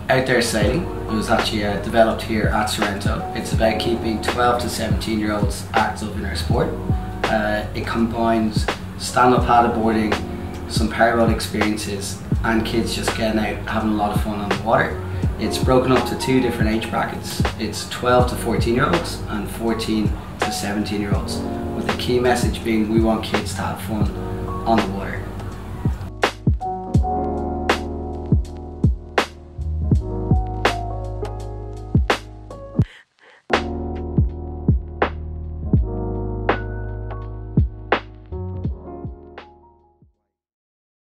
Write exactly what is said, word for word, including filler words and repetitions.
OutThere Sailing. It was actually uh, developed here at Sorrento. It's about keeping twelve to seventeen year olds active in our sport. Uh, it combines stand-up paddleboarding, some powerboat experiences, and kids just getting out having a lot of fun on the water. It's broken up to two different age brackets. It's twelve to fourteen year olds and fourteen to seventeen year olds, with the key message being we want kids to have fun on the water.